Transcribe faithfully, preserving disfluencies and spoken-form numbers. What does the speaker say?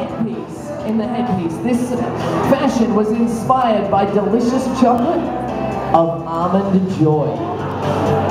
headpiece, in the headpiece, this fashion was inspired by delicious chocolate of almond joy.